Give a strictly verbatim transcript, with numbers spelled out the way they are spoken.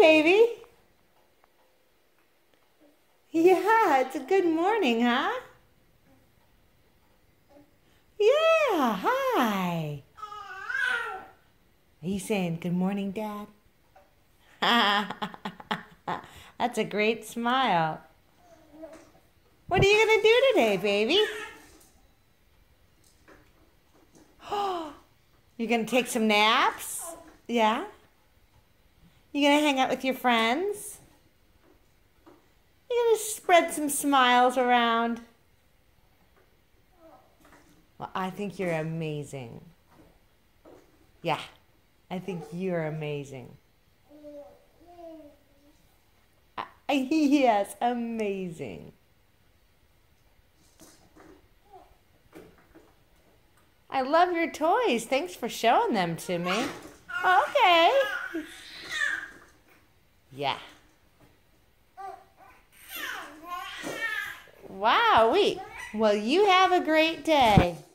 baby. Yeah, it's a good morning, huh? Yeah, hi. Are you saying good morning, Dad? That's a great smile. What are you going to do today, baby? You're going to take some naps? Yeah? You going to hang out with your friends? You're going to spread some smiles around? Well, I think you're amazing. Yeah, I think you're amazing. I, yes, amazing. I love your toys. Thanks for showing them to me. Okay. Yeah. Wow, wait. Well, you have a great day.